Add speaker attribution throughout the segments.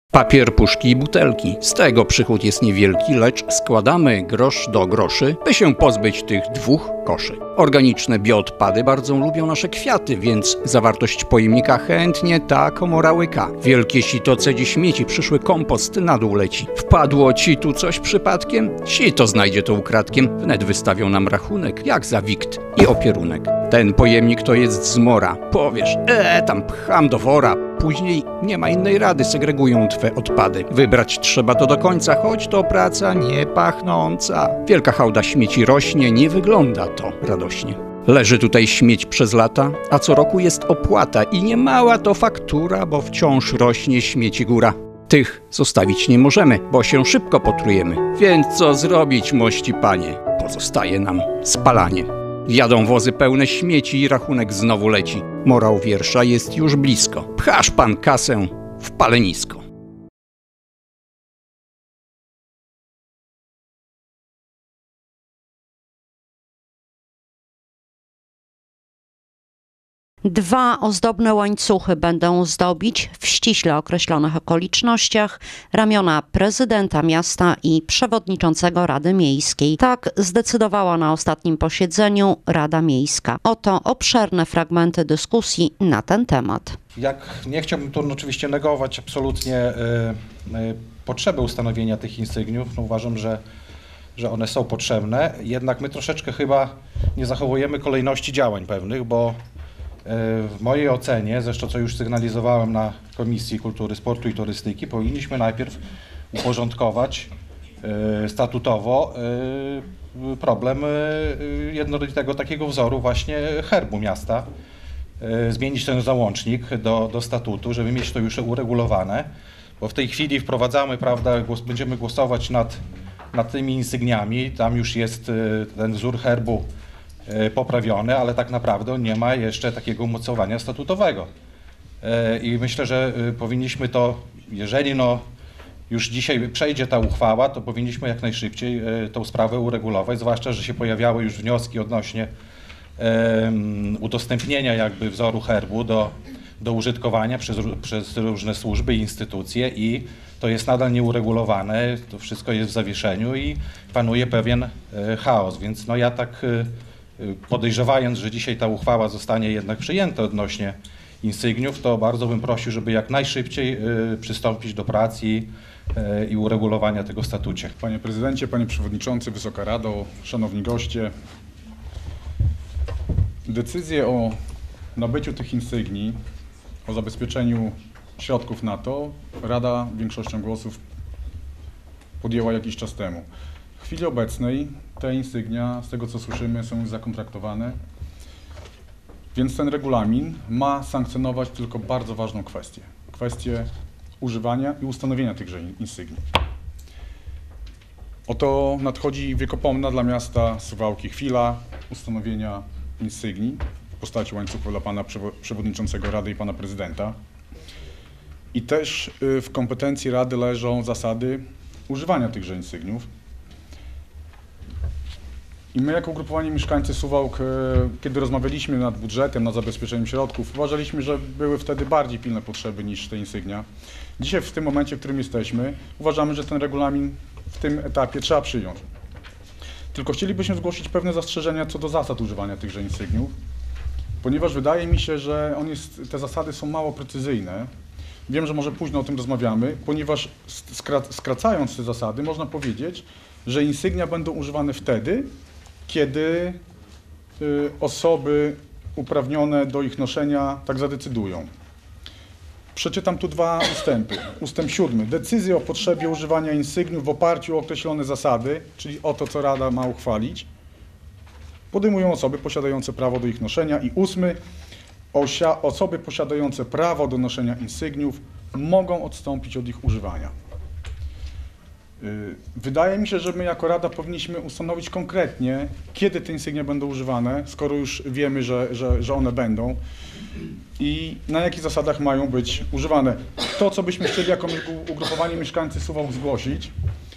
Speaker 1: Papier, puszki i butelki. Z tego przychód jest niewielki, lecz składamy grosz do groszy, by się pozbyć tych dwóch koszy. Organiczne bioodpady bardzo lubią nasze kwiaty, więc zawartość pojemnika chętnie ta komora łyka. Wielkie sito cedzi śmieci, przyszły kompost na dół leci. Wpadło ci tu coś przypadkiem? Sito znajdzie to ukradkiem. Wnet wystawią nam rachunek, jak za wikt i opierunek. Ten pojemnik to jest zmora. Powiesz, tam pcham do wora. Później nie ma innej rady, segregują twe odpady. Wybrać trzeba to do końca, choć to praca nie pachnąca. Wielka hałda śmieci rośnie, nie wygląda to radośnie. Leży tutaj śmieć przez lata, a co roku jest opłata i nie mała to faktura, bo wciąż rośnie śmieci góra. Tych zostawić nie możemy, bo się szybko potrujemy. Więc co zrobić, mości panie? Pozostaje nam spalanie. Jadą wozy pełne śmieci i rachunek znowu leci. Morał wiersza jest już blisko. Pchasz pan kasę w palenisko.
Speaker 2: Dwa ozdobne łańcuchy będą zdobić w ściśle określonych okolicznościach ramiona prezydenta miasta i przewodniczącego Rady Miejskiej. Tak zdecydowała na ostatnim posiedzeniu Rada Miejska. Oto obszerne fragmenty dyskusji na ten temat.
Speaker 3: Nie chciałbym tu oczywiście negować absolutnie potrzeby ustanowienia tych insygniów. No uważam, że one są potrzebne, jednak my troszeczkę chyba nie zachowujemy kolejności działań pewnych, bo w mojej ocenie, zresztą co już sygnalizowałem na Komisji Kultury, Sportu i Turystyki, powinniśmy najpierw uporządkować statutowo problem jednolitego takiego wzoru właśnie herbu miasta, zmienić ten załącznik do statutu, żeby mieć to już uregulowane, bo w tej chwili wprowadzamy, prawda, będziemy głosować nad tymi insygniami, tam już jest ten wzór herbu poprawiony, ale tak naprawdę nie ma jeszcze takiego umocowania statutowego. I myślę, że powinniśmy to, jeżeli już dzisiaj przejdzie ta uchwała, to powinniśmy jak najszybciej tą sprawę uregulować, zwłaszcza, że się pojawiały już wnioski odnośnie udostępnienia jakby wzoru herbu do użytkowania przez różne służby i instytucje i to jest nadal nieuregulowane, to wszystko jest w zawieszeniu i panuje pewien chaos, więc ja tak podejrzewając, że dzisiaj ta uchwała zostanie jednak przyjęta odnośnie insygniów, to bardzo bym prosił, żeby jak najszybciej przystąpić do pracy i uregulowania tego w statucie.
Speaker 4: Panie Prezydencie, Panie Przewodniczący, Wysoka Rado, Szanowni Goście. Decyzję o nabyciu tych insygnii, o zabezpieczeniu środków na to Rada większością głosów podjęła jakiś czas temu. W chwili obecnej te insygnia, z tego co słyszymy, są już zakontraktowane, więc ten regulamin ma sankcjonować tylko bardzo ważną kwestię używania i ustanowienia tychże insygnii. Oto nadchodzi wiekopomna dla miasta Suwałki chwila ustanowienia insygnii w postaci łańcuchów dla pana przewodniczącego Rady i pana prezydenta. I też w kompetencji Rady leżą zasady używania tychże insygniów. I my jako ugrupowanie mieszkańcy Suwałk, kiedy rozmawialiśmy nad budżetem, nad zabezpieczeniem środków, uważaliśmy, że były wtedy bardziej pilne potrzeby niż te insygnia. Dzisiaj w tym momencie, w którym jesteśmy, uważamy, że ten regulamin w tym etapie trzeba przyjąć. Tylko chcielibyśmy zgłosić pewne zastrzeżenia co do zasad używania tychże insygniów, ponieważ wydaje mi się, że te zasady są mało precyzyjne. Wiem, że może późno o tym rozmawiamy, ponieważ skracając te zasady można powiedzieć, że insygnia będą używane wtedy, kiedy osoby uprawnione do ich noszenia tak zadecydują. Przeczytam tu dwa ustępy. Ustęp 7. Decyzję o potrzebie używania insygniów w oparciu o określone zasady, czyli o to, co Rada ma uchwalić, podejmują osoby posiadające prawo do ich noszenia. I 8. Osoby posiadające prawo do noszenia insygniów mogą odstąpić od ich używania. Wydaje mi się, że my jako Rada powinniśmy ustanowić konkretnie, kiedy te insygnia będą używane, skoro już wiemy, że one będą i na jakich zasadach mają być używane. To, co byśmy chcieli jako ugrupowanie mieszkańcy Suwałk zgłosić,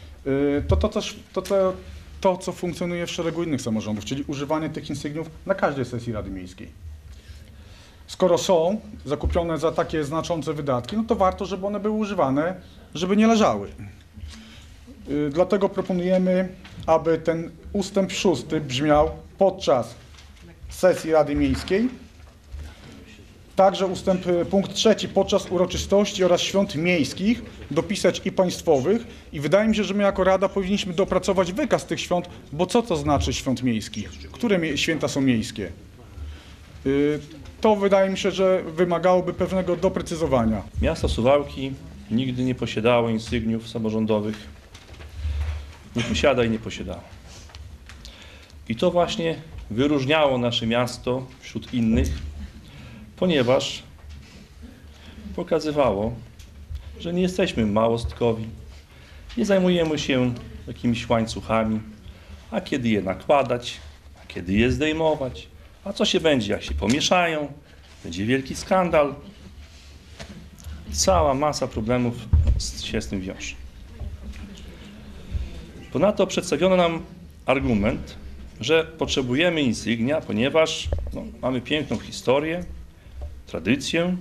Speaker 4: to, co funkcjonuje w szeregu innych samorządów, czyli używanie tych insygniów na każdej sesji Rady Miejskiej. skoro są zakupione za takie znaczące wydatki, no to warto, żeby one były używane, żeby nie leżały. Dlatego proponujemy, aby ten ustęp 6 brzmiał podczas sesji Rady Miejskiej. Także punkt 3 podczas uroczystości oraz świąt miejskich dopisać i państwowych. I wydaje mi się, że my jako Rada powinniśmy dopracować wykaz tych świąt, bo co to znaczy świąt miejskich? Które święta są miejskie? To wydaje mi się, że wymagałoby pewnego doprecyzowania.
Speaker 5: Miasto Suwałki nigdy nie posiadało insygniów samorządowych. Nie posiada i nie posiadało. I to właśnie wyróżniało nasze miasto wśród innych, ponieważ pokazywało, że nie jesteśmy małostkowi, nie zajmujemy się jakimiś łańcuchami, a kiedy je nakładać, a kiedy je zdejmować, a co się będzie, jak się pomieszają, będzie wielki skandal. Cała masa problemów się z tym wiąże. Ponadto przedstawiono nam argument, że potrzebujemy insygnia, ponieważ mamy piękną historię, tradycję,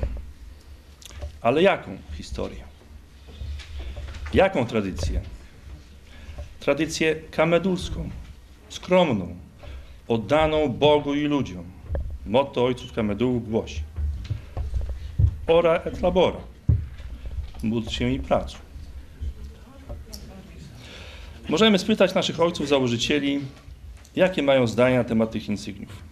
Speaker 5: ale jaką historię? Jaką tradycję? Tradycję kamedulską, skromną, oddaną Bogu i ludziom. Motto ojców kamedułów głosi: ora et labora, módl się i pracuj. Możemy spytać naszych ojców założycieli, jakie mają zdania na temat tych insygniów.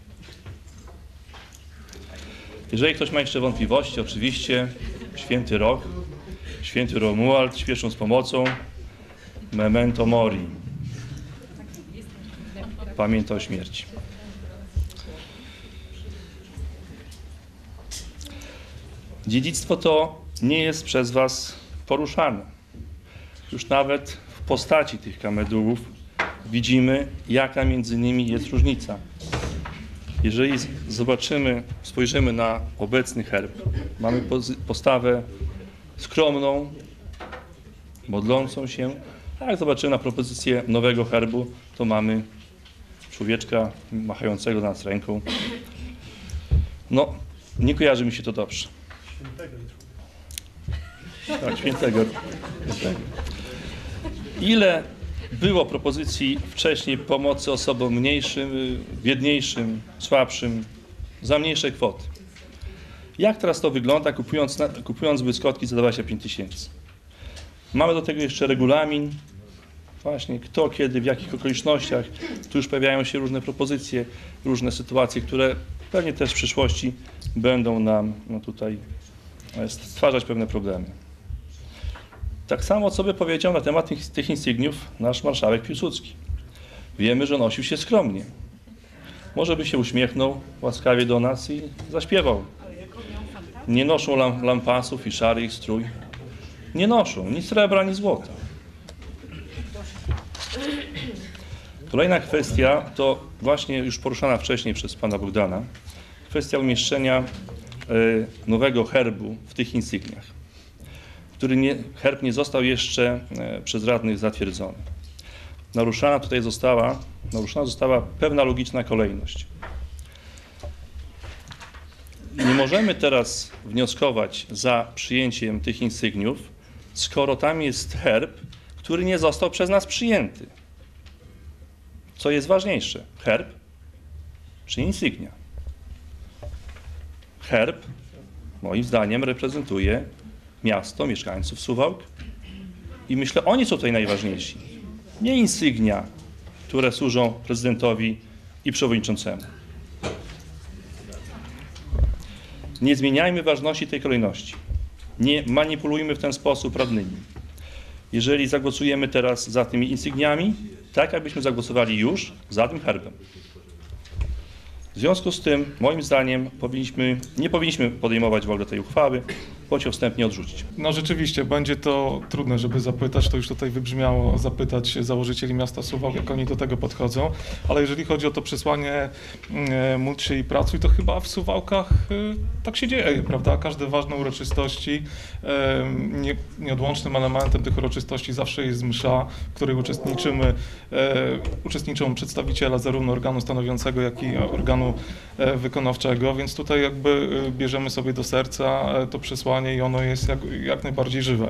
Speaker 5: Jeżeli ktoś ma jeszcze wątpliwości, oczywiście święty Rok, święty Romuald śpieszą z pomocą, memento mori, pamięta o śmierci. Dziedzictwo to nie jest przez was poruszane. Już nawet w postaci tych kamedułów widzimy, jaka między nimi jest różnica. Jeżeli spojrzymy na obecny herb, mamy postawę skromną, modlącą się, a jak zobaczymy na propozycję nowego herbu, to mamy człowieczka machającego do nas ręką. No, nie kojarzy mi się to dobrze. Tak, świętego. Ile było propozycji wcześniej pomocy osobom mniejszym, biedniejszym, słabszym, za mniejsze kwoty? Jak teraz to wygląda, kupując błyskotki za 25 000? Mamy do tego jeszcze regulamin, właśnie kto, kiedy, w jakich okolicznościach. Tu już pojawiają się różne propozycje, różne sytuacje, które pewnie też w przyszłości będą nam tutaj stwarzać pewne problemy. Tak samo, co by powiedział na temat tych insygniów nasz marszałek Piłsudski. Wiemy, że nosił się skromnie. Może by się uśmiechnął łaskawie do nas i zaśpiewał. Nie noszą lampasów i szary ich strój. Nie noszą ni srebra, ni złota. Kolejna kwestia to właśnie już poruszana wcześniej przez pana Bogdana. Kwestia umieszczenia nowego herbu w tych insygniach, herb nie został jeszcze przez radnych zatwierdzony. Naruszona została pewna logiczna kolejność. Nie możemy teraz wnioskować za przyjęciem tych insygniów, skoro tam jest herb, który nie został przez nas przyjęty. Co jest ważniejsze? Herb czy insygnia? Herb, moim zdaniem, reprezentuje miasto, mieszkańców Suwałk i myślę, oni są tutaj najważniejsi. Nie insygnia, które służą prezydentowi i przewodniczącemu. Nie zmieniajmy ważności tej kolejności. Nie manipulujmy w ten sposób radnymi. Jeżeli zagłosujemy teraz za tymi insygniami, tak jakbyśmy zagłosowali już za tym herbem. W związku z tym, moim zdaniem, nie powinniśmy podejmować w ogóle tej uchwały, bądź ją wstępnie odrzucić.
Speaker 6: No rzeczywiście, będzie to trudne, żeby zapytać, to już tutaj wybrzmiało, zapytać założycieli miasta Suwałk, jak oni do tego podchodzą, ale jeżeli chodzi o to przesłanie módl się i pracuj, to chyba w Suwałkach tak się dzieje, prawda? Każde ważne uroczystości, nieodłącznym elementem tych uroczystości zawsze jest msza, w której uczestniczą przedstawiciele zarówno organu stanowiącego, jak i organu wykonawczego, więc tutaj jakby bierzemy sobie do serca to przesłanie i ono jest jak najbardziej żywe.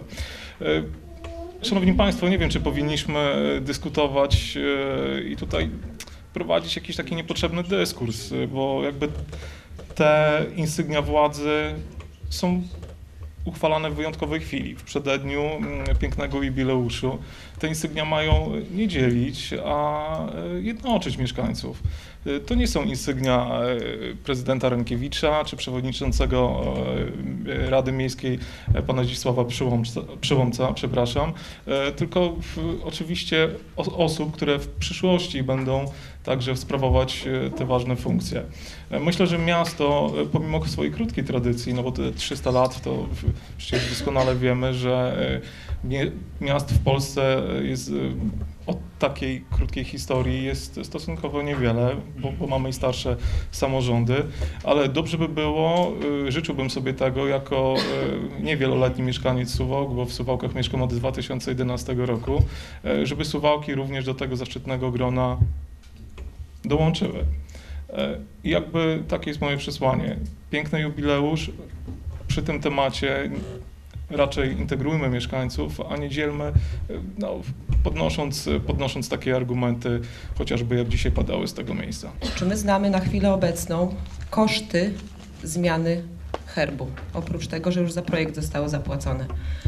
Speaker 6: Szanowni Państwo, nie wiem, czy powinniśmy dyskutować i tutaj prowadzić jakiś taki niepotrzebny dyskurs, bo jakby te insygnia władzy są uchwalane w wyjątkowej chwili, w przededniu pięknego jubileuszu. Te insygnia mają nie dzielić, a jednoczyć mieszkańców. To nie są insygnia prezydenta Rękiewicza czy przewodniczącego Rady Miejskiej pana Zdzisława Przyłomca, tylko oczywiście osób, które w przyszłości będą także sprawować te ważne funkcje. Myślę, że miasto, pomimo swojej krótkiej tradycji, no bo te 300 lat, to przecież doskonale wiemy, że miast w Polsce jest od takiej krótkiej historii jest stosunkowo niewiele, bo mamy i starsze samorządy, ale dobrze by było, życzyłbym sobie tego jako niewieloletni mieszkaniec Suwałk, bo w Suwałkach mieszkam od 2011 roku, żeby Suwałki również do tego zaszczytnego grona dołączyły. I jakby takie jest moje przesłanie. Piękny jubileusz, przy tym temacie raczej integrujmy mieszkańców, a nie dzielmy, no, podnosząc takie argumenty, chociażby jak dzisiaj padały z tego miejsca.
Speaker 7: Czy my znamy na chwilę obecną koszty zmiany herbu? Oprócz tego, że już za projekt zostało zapłacone.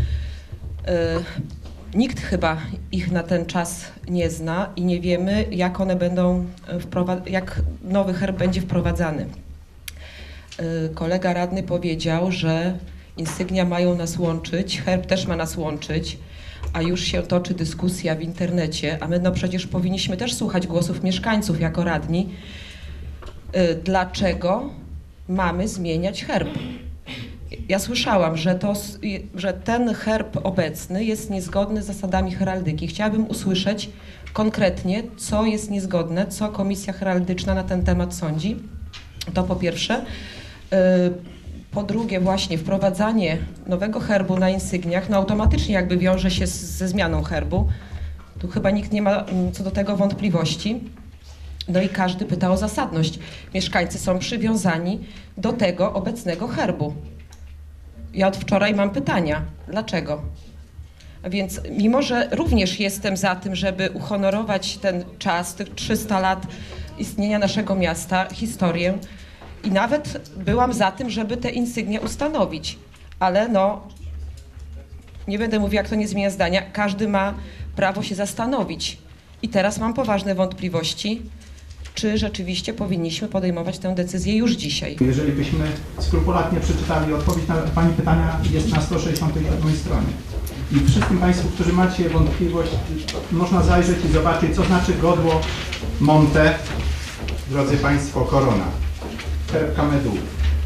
Speaker 7: Nikt chyba ich na ten czas nie zna i nie wiemy, jak one będą jak nowy herb będzie wprowadzany. Kolega radny powiedział, że insygnia mają nas łączyć, herb też ma nas łączyć, a już się toczy dyskusja w internecie, a my no przecież powinniśmy też słuchać głosów mieszkańców jako radni. Dlaczego mamy zmieniać herb? Ja słyszałam, że ten herb obecny jest niezgodny z zasadami heraldyki. Chciałabym usłyszeć konkretnie, co jest niezgodne, co Komisja Heraldyczna na ten temat sądzi. To po pierwsze. Po drugie, właśnie wprowadzanie nowego herbu na insygniach, no automatycznie jakby wiąże się ze zmianą herbu. Tu chyba nikt nie ma co do tego wątpliwości. No i każdy pyta o zasadność. Mieszkańcy są przywiązani do tego obecnego herbu. Ja od wczoraj mam pytania. Dlaczego? A więc mimo, że również jestem za tym, żeby uhonorować ten czas, tych 300 lat istnienia naszego miasta, historię, i nawet byłam za tym, żeby te insygnia ustanowić, ale no, nie będę mówiła, jak to nie zmienia zdania, każdy ma prawo się zastanowić. I teraz mam poważne wątpliwości, czy rzeczywiście powinniśmy podejmować tę decyzję już dzisiaj.
Speaker 8: Jeżeli byśmy skrupulatnie przeczytali odpowiedź na Pani pytania, jest na 167 stronie. I wszystkim Państwu, którzy macie wątpliwość, można zajrzeć i zobaczyć, co znaczy godło Monte, drodzy Państwo, korona. Herb Kamedu.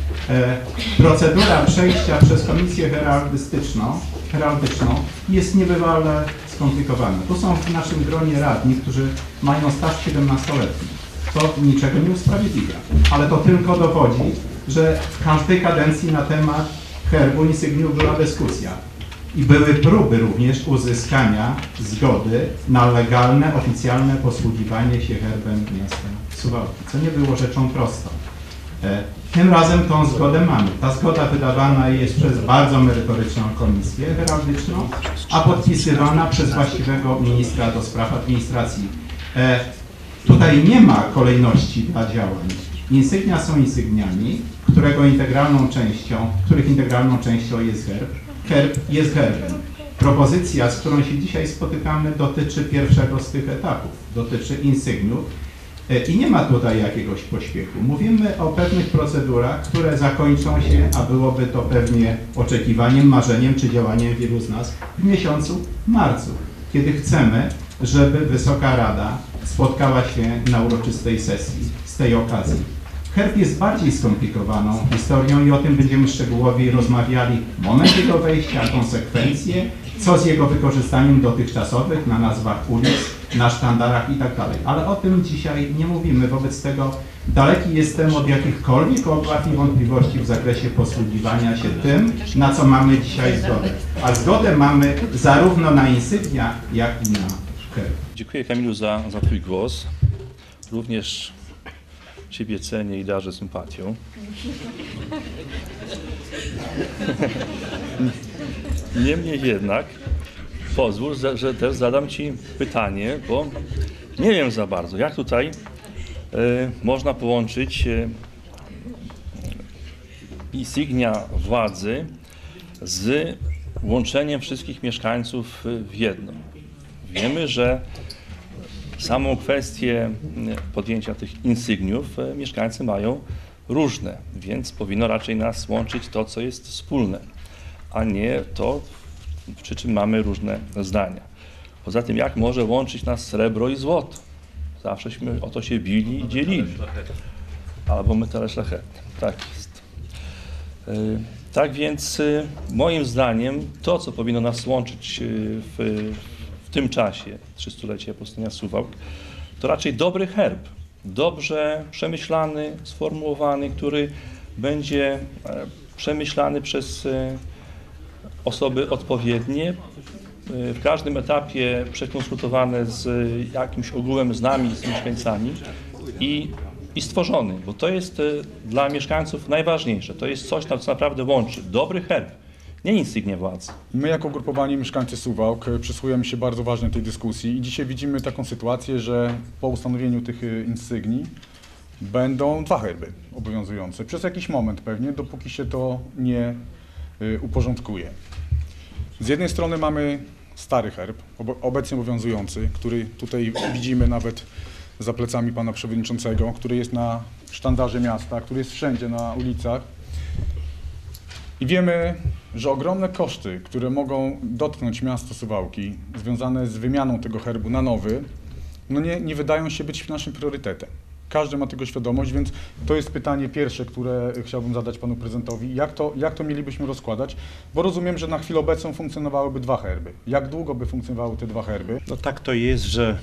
Speaker 8: Procedura przejścia przez Komisję Heraldyczną jest niebywale skomplikowana. Tu są w naszym gronie radni, którzy mają staż 17-letni. To niczego nie usprawiedliwia, ale to tylko dowodzi, że w każdej kadencji na temat herbu insygniów była dyskusja. I były próby również uzyskania zgody na legalne, oficjalne posługiwanie się herbem miasta Suwałki, co nie było rzeczą prostą. Tym razem tą zgodę mamy. Ta zgoda wydawana jest przez bardzo merytoryczną komisję heraldyczną, a podpisywana przez właściwego ministra do spraw administracji. Tutaj nie ma kolejności dla działań. Insygnia są insygniami, których integralną częścią jest herb. Herb jest herbem. Propozycja, z którą się dzisiaj spotykamy, dotyczy pierwszego z tych etapów. Dotyczy insygniów. I nie ma tutaj jakiegoś pośpiechu. Mówimy o pewnych procedurach, które zakończą się, a byłoby to pewnie oczekiwaniem, marzeniem czy działaniem wielu z nas w miesiącu marcu, kiedy chcemy, żeby Wysoka Rada spotkała się na uroczystej sesji z tej okazji. Herb jest bardziej skomplikowaną historią i o tym będziemy szczegółowiej rozmawiali. Moment jego wejścia, konsekwencje, co z jego wykorzystaniem dotychczasowych na nazwach ulic, na sztandarach i tak dalej. Ale o tym dzisiaj nie mówimy. Wobec tego daleki jestem od jakichkolwiek obaw i wątpliwości w zakresie posługiwania się tym, na co mamy dzisiaj zgodę. A zgodę mamy zarówno na insygnia, jak i na herb.
Speaker 5: Dziękuję, Kamilu, za Twój głos. Również Ciebie cenię i darzę sympatią. Niemniej jednak pozwól, że też zadam Ci pytanie, bo nie wiem za bardzo, jak tutaj można połączyć insygnia władzy z łączeniem wszystkich mieszkańców w jedno. Wiemy, że samą kwestię podjęcia tych insygniów mieszkańcy mają różne, więc powinno raczej nas łączyć to, co jest wspólne, a nie to, przy czym mamy różne zdania. Poza tym, jak może łączyć nas srebro i złoto? Zawsześmy o to się bili i dzielili. Albo metale szlachetne. Tak jest. Tak więc moim zdaniem to, co powinno nas łączyć w tym czasie 300-lecia powstania Suwałk, to raczej dobry herb, dobrze przemyślany, sformułowany, który będzie przemyślany przez osoby odpowiednie, w każdym etapie przekonsultowane z jakimś ogółem, z nami, z mieszkańcami i stworzony, bo to jest dla mieszkańców najważniejsze. To jest coś, co naprawdę łączy. Dobry herb, nie insygnia władzy.
Speaker 4: My jako ugrupowanie mieszkańcy Suwałk przysłuchujemy się bardzo ważnej tej dyskusji i dzisiaj widzimy taką sytuację, że po ustanowieniu tych insygnii będą dwa herby obowiązujące. Przez jakiś moment pewnie, dopóki się to nie uporządkuje. Z jednej strony mamy stary herb, obecnie obowiązujący, który tutaj widzimy nawet za plecami pana przewodniczącego, który jest na sztandarze miasta, który jest wszędzie na ulicach. I wiemy, że ogromne koszty, które mogą dotknąć miasto Suwałki, związane z wymianą tego herbu na nowy, no nie wydają się być naszym priorytetem. Każdy ma tego świadomość, więc to jest pytanie pierwsze, które chciałbym zadać panu prezydentowi. Jak to mielibyśmy rozkładać? Bo rozumiem, że na chwilę obecną funkcjonowałyby dwa herby. Jak długo by funkcjonowały te dwa herby?
Speaker 9: No tak to jest, że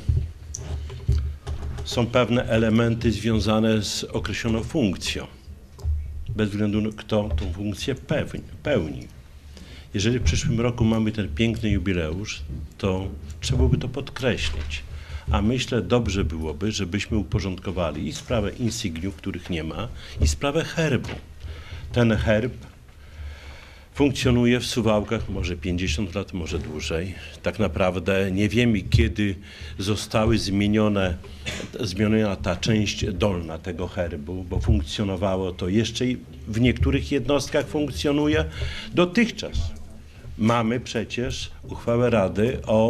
Speaker 9: są pewne elementy związane z określoną funkcją, bez względu na kto tą funkcję pełni. Jeżeli w przyszłym roku mamy ten piękny jubileusz, to trzeba by to podkreślić. A myślę, dobrze byłoby, żebyśmy uporządkowali i sprawę insygniów, których nie ma, i sprawę herbu. Ten herb funkcjonuje w Suwałkach może 50 lat, może dłużej. Tak naprawdę nie wiemy, kiedy zostały zmieniona ta część dolna tego herbu, bo funkcjonowało to jeszcze i w niektórych jednostkach funkcjonuje dotychczas. Mamy przecież uchwałę Rady o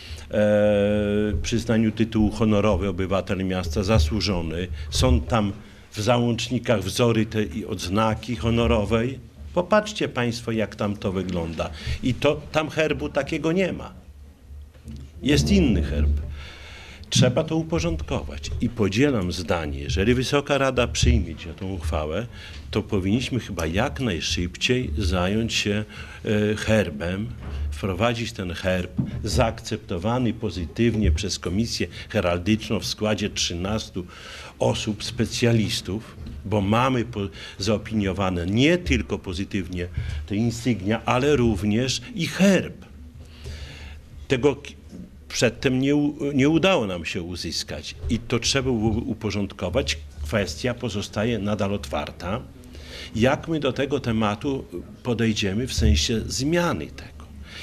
Speaker 9: przyznaniu tytułu honorowy obywatel miasta zasłużony. Są tam w załącznikach wzory i odznaki honorowej. Popatrzcie państwo, jak tam to wygląda. I tam herbu takiego nie ma. Jest inny herb. Trzeba to uporządkować. I podzielam zdanie, jeżeli Wysoka Rada przyjmie tę uchwałę, to powinniśmy chyba jak najszybciej zająć się herbem, wprowadzić ten herb zaakceptowany pozytywnie przez Komisję Heraldyczną w składzie 13 osób, specjalistów, bo mamy zaopiniowane nie tylko pozytywnie te insygnia, ale również i herb. Tego przedtem nie udało nam się uzyskać i to trzeba było uporządkować. Kwestia pozostaje nadal otwarta. Jak my do tego tematu podejdziemy w sensie zmiany tego?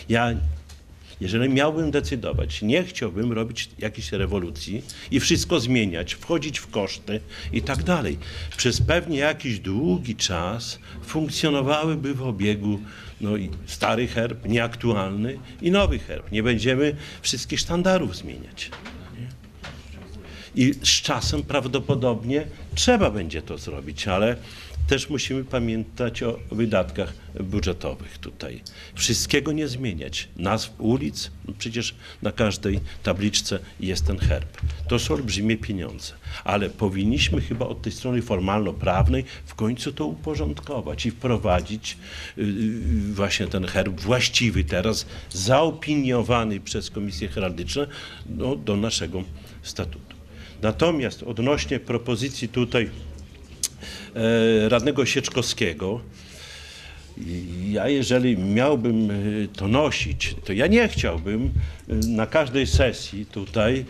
Speaker 9: Jeżeli miałbym decydować, nie chciałbym robić jakiejś rewolucji i wszystko zmieniać, wchodzić w koszty i tak dalej. Przez pewnie jakiś długi czas funkcjonowałyby w obiegu i stary herb, nieaktualny i nowy herb. Nie będziemy wszystkich sztandarów zmieniać. I z czasem prawdopodobnie trzeba będzie to zrobić, ale też musimy pamiętać o wydatkach budżetowych tutaj. Wszystkiego nie zmieniać. Nazw ulic, no przecież na każdej tabliczce jest ten herb. To są olbrzymie pieniądze, ale powinniśmy chyba od tej strony formalno-prawnej w końcu to uporządkować i wprowadzić właśnie ten herb właściwy teraz, zaopiniowany przez Komisję Heraldyczną do naszego statutu. Natomiast odnośnie propozycji tutaj radnego Sieczkowskiego, ja jeżeli miałbym to nosić, to ja nie chciałbym na każdej sesji tutaj,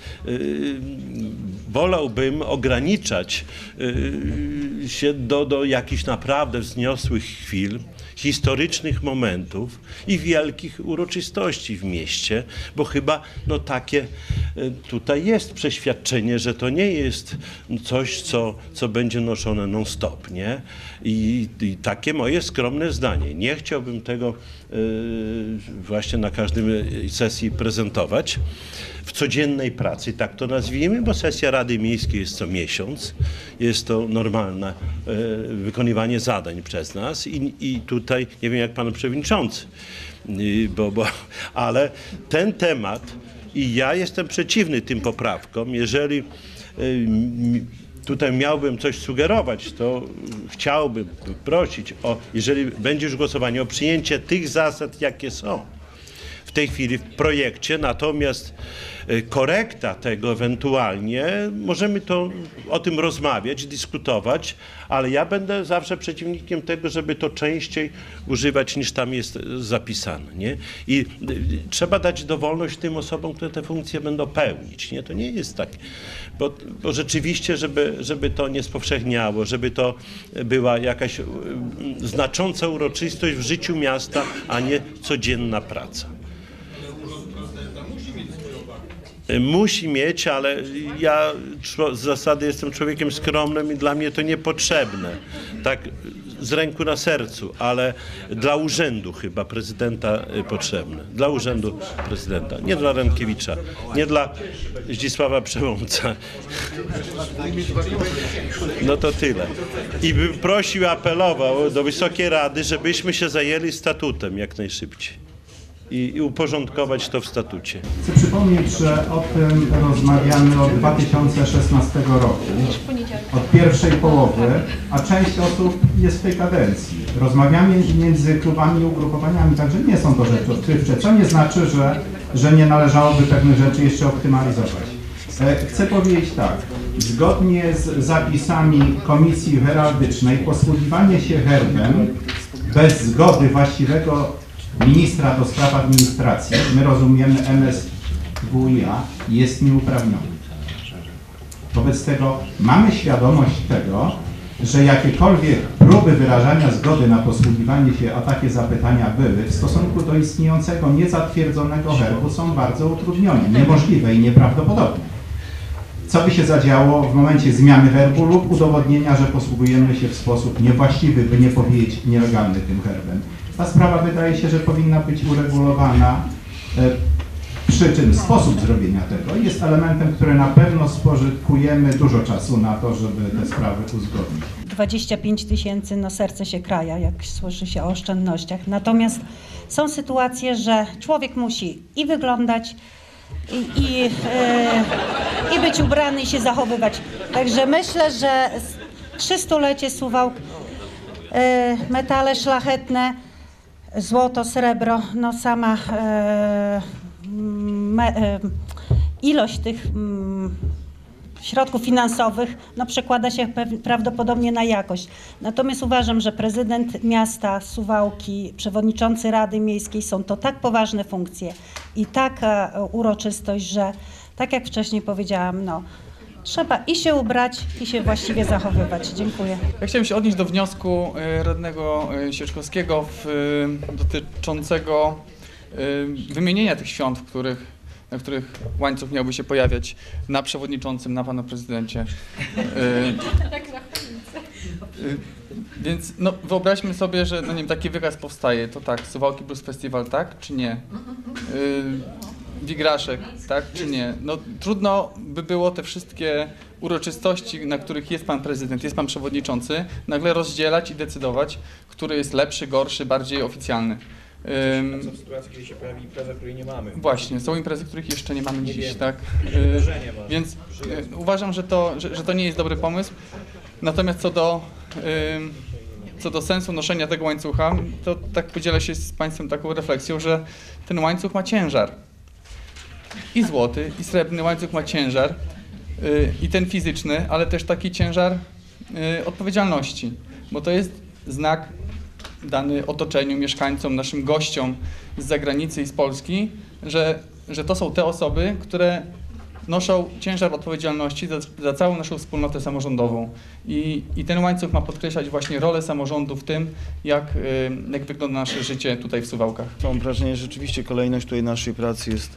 Speaker 9: wolałbym ograniczać się do jakichś naprawdę wzniosłych chwil, historycznych momentów i wielkich uroczystości w mieście, bo chyba no takie tutaj jest przeświadczenie, że to nie jest coś, co będzie noszone non-stop, nie? I takie moje skromne zdanie. Nie chciałbym tego właśnie na każdej sesji prezentować. W codziennej pracy, tak to nazwijmy, bo sesja Rady Miejskiej jest co miesiąc. Jest to normalne wykonywanie zadań przez nas i tutaj, nie wiem jak pan przewodniczący, ale ten temat i ja jestem przeciwny tym poprawkom. Jeżeli tutaj miałbym coś sugerować, to chciałbym prosić o, jeżeli będzie już głosowanie, o przyjęcie tych zasad, jakie są w tej chwili w projekcie, natomiast korekta tego ewentualnie, możemy o tym rozmawiać, dyskutować, ale ja będę zawsze przeciwnikiem tego, żeby to częściej używać niż tam jest zapisane, nie? I trzeba dać dowolność tym osobom, które te funkcje będą pełnić, nie? To nie jest tak, bo rzeczywiście, żeby to nie spowszechniało, żeby to była jakaś znacząca uroczystość w życiu miasta, a nie codzienna praca. Musi mieć, ale ja z zasady jestem człowiekiem skromnym i dla mnie to niepotrzebne. Tak z ręku na sercu, ale dla urzędu chyba prezydenta potrzebne. Dla urzędu prezydenta, nie dla Rękiewicza, nie dla Zdzisława Przełomca. No to tyle. I bym prosił, apelował do Wysokiej Rady, żebyśmy się zajęli statutem jak najszybciej. I uporządkować to w statucie.
Speaker 8: Chcę przypomnieć, że o tym rozmawiamy od 2016 roku, od pierwszej połowy, a część osób jest w tej kadencji. Rozmawiamy między klubami i ugrupowaniami, także nie są to rzeczy odkrywcze, co nie znaczy, że nie należałoby pewnych rzeczy jeszcze optymalizować. Chcę powiedzieć tak, zgodnie z zapisami Komisji Heraldycznej posługiwanie się herbem bez zgody właściwego ministra do spraw administracji, my rozumiemy MSWiA, jest nieuprawniony. Wobec tego mamy świadomość tego, że jakiekolwiek próby wyrażania zgody na posługiwanie się, a takie zapytania były, w stosunku do istniejącego, niezatwierdzonego herbu są bardzo utrudnione, niemożliwe i nieprawdopodobne. Co by się zadziało w momencie zmiany herbu lub udowodnienia, że posługujemy się w sposób niewłaściwy, by nie powiedzieć nielegalny tym herbem? Ta sprawa wydaje się, że powinna być uregulowana, przy czym sposób zrobienia tego jest elementem, który na pewno spożytkujemy dużo czasu na to, żeby te sprawy uzgodnić.
Speaker 10: 25 000, no serce się kraja, jak słyszy się o oszczędnościach. Natomiast są sytuacje, że człowiek musi i wyglądać, i być ubrany, i się zachowywać. Także myślę, że 300-lecie Suwałk, metale szlachetne, złoto, srebro, no sama ilość tych środków finansowych no przekłada się prawdopodobnie na jakość. Natomiast uważam, że prezydent miasta Suwałki, przewodniczący Rady Miejskiej są to tak poważne funkcje i taka uroczystość, że tak jak wcześniej powiedziałam, no trzeba i się ubrać, i się właściwie zachowywać. Dziękuję.
Speaker 11: Ja chciałem się odnieść do wniosku radnego Sieczkowskiego dotyczącego wymienienia tych świąt, na których łańcuch miałby się pojawiać na przewodniczącym, na panu prezydencie. Więc no, wyobraźmy sobie, że no, nie wiem, taki wyraz powstaje. To tak, Suwałki Blues Festival, tak czy nie? w igraszek, tak czy nie? No trudno by było te wszystkie uroczystości, na których jest pan prezydent, jest pan przewodniczący, nagle rozdzielać i decydować, który jest lepszy, gorszy, bardziej oficjalny.
Speaker 12: Są sytuacje, kiedy się pojawi impreza, której nie mamy.
Speaker 11: Właśnie, są imprezy, których jeszcze nie mamy dziś, tak? Więc uważam, że to nie jest dobry pomysł. Natomiast co do sensu noszenia tego łańcucha, to tak podzielę się z państwem taką refleksją, że ten łańcuch ma ciężar. I złoty, i srebrny łańcuch ma ciężar, i ten fizyczny, ale też taki ciężar odpowiedzialności, bo to jest znak dany otoczeniu, mieszkańcom, naszym gościom z zagranicy i z Polski, że to są te osoby, które noszą ciężar odpowiedzialności za całą naszą wspólnotę samorządową. I ten łańcuch ma podkreślać właśnie rolę samorządu w tym, jak wygląda nasze życie tutaj w Suwałkach.
Speaker 12: Mam wrażenie, że rzeczywiście kolejność tutaj naszej pracy jest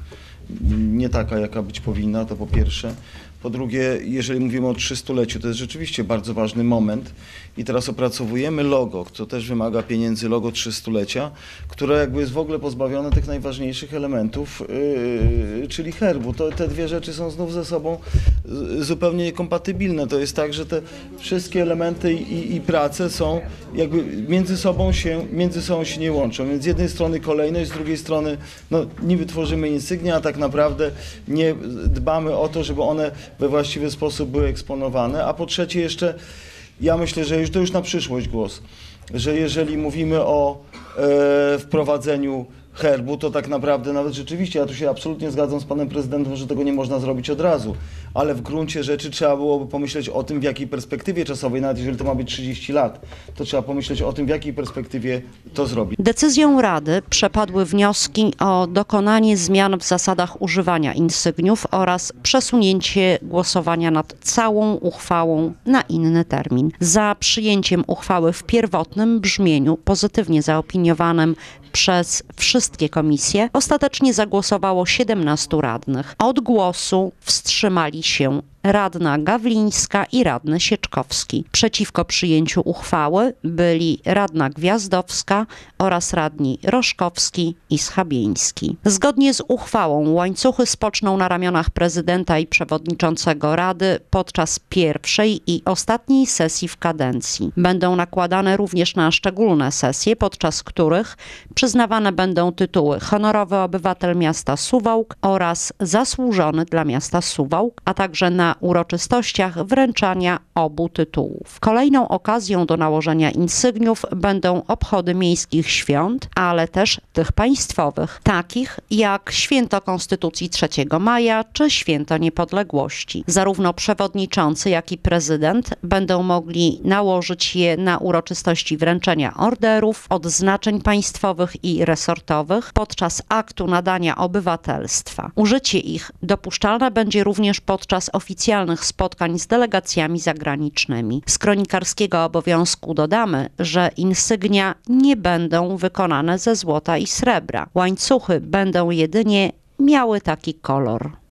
Speaker 12: nie taka, jaka być powinna, to po pierwsze. Po drugie, jeżeli mówimy o 300-leciu, to jest rzeczywiście bardzo ważny moment i teraz opracowujemy logo, co też wymaga pieniędzy, logo 300-lecia, które jakby jest w ogóle pozbawione tych najważniejszych elementów, czyli herbu. Te dwie rzeczy są znów ze sobą zupełnie niekompatybilne. To jest tak, że te wszystkie elementy i prace są jakby między sobą się nie łączą. Więc z jednej strony kolejność, z drugiej strony no, niby tworzymy insygnia, a tak naprawdę nie dbamy o to, żeby one we właściwy sposób były eksponowane, a po trzecie jeszcze, ja myślę, że to już na przyszłość głos, że jeżeli mówimy o wprowadzeniu herbu, to tak naprawdę nawet rzeczywiście, ja tu się absolutnie zgadzam z panem prezydentem, że tego nie można zrobić od razu, ale w gruncie rzeczy trzeba byłoby pomyśleć o tym, w jakiej perspektywie czasowej, nawet jeżeli to ma być 30 lat, to trzeba pomyśleć o tym, w jakiej perspektywie to zrobić.
Speaker 2: Decyzją Rady przepadły wnioski o dokonanie zmian w zasadach używania insygniów oraz przesunięcie głosowania nad całą uchwałą na inny termin. Za przyjęciem uchwały w pierwotnym brzmieniu, pozytywnie zaopiniowanym przez wszystkie komisje, ostatecznie zagłosowało 17 radnych. Od głosu wstrzymali się radna Gawlińska i radny Sieczkowski. Przeciwko przyjęciu uchwały byli radna Gwiazdowska oraz radni Roszkowski i Schabieński. Zgodnie z uchwałą łańcuchy spoczną na ramionach prezydenta i przewodniczącego Rady podczas pierwszej i ostatniej sesji w kadencji. Będą nakładane również na szczególne sesje, podczas których przyznawane będą tytuły honorowy obywatel miasta Suwałk oraz zasłużony dla miasta Suwałk, a także na uroczystościach wręczania obu tytułów. Kolejną okazją do nałożenia insygniów będą obchody miejskich świąt, ale też tych państwowych, takich jak Święto Konstytucji 3 maja czy Święto Niepodległości. Zarówno przewodniczący, jak i prezydent będą mogli nałożyć je na uroczystości wręczenia orderów, odznaczeń państwowych i resortowych podczas aktu nadania obywatelstwa. Użycie ich dopuszczalne będzie również podczas oficjalnych spotkań z delegacjami zagranicznymi. Z kronikarskiego obowiązku dodamy, że insygnia nie będą wykonane ze złota i srebra. Łańcuchy będą jedynie miały taki kolor.